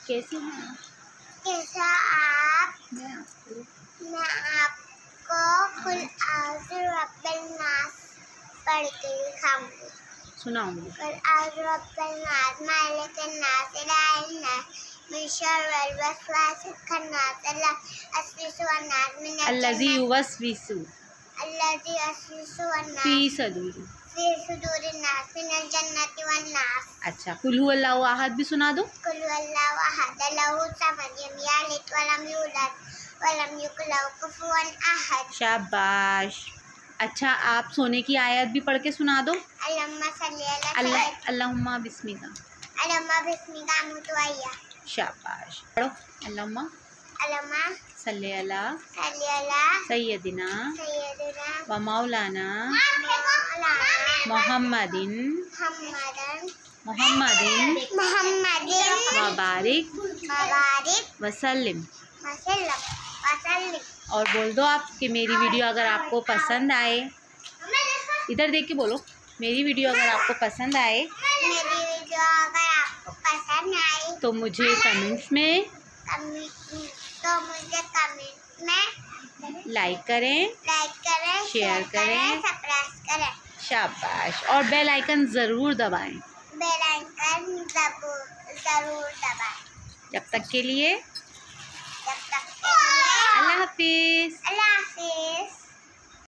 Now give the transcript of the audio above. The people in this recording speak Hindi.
कैसी हैं आप? कैसा आप? मैं आपको कुल आज़ु रब्बिल नास पढ़ के दिखाऊंगी। सुनाऊंगी। कुल आज़ु रब्बिल नास मालिकिन नास इलाहिन नास मिन शर्रिल वसवासिल खन्नास अस्विसु अन्नास मिन अल्लज़ी युवस्विसु फी सुदूरिन नास मिनल जन्नति वन नास। अच्छा, कुल हु अल्लाहु अहद भी सुना दो। कुल हुवल्लाहु अहद लहू समद लम यलिद वलम यूलद वलम यकुल लहू कुफुवन अहद। शाबाश। अच्छा, आप सोने की आयत भी पढ़ के सुना दो। अल्लाहुम्मा सल्ली अला सय्यद अल्लाहुम्मा बिस्मिका। अल्लाहुम्मा बिस्मिका मुतवय्या। शाबाश। पढ़ो। अल्लाहुम्मा सल्ली अला सय्यदिना व मौलाना मुहम्मदिन व बारिक वसल्लिम। और बोल दो आप कि मेरी वीडियो अगर आपको पसंद आए, इधर देख के बोलो, मेरी वीडियो अगर आपको पसंद आए तो मुझे कमेंट्स में लाइक करें, शेयर करें, सब्सक्राइब करें। शाबाश। और बेल आइकन ज़रूर दबाएं। बेल आइकन ज़रूर दबाएं। जब तक के लिए अल्लाह अल्लाह हाफिज़। हाफिज़।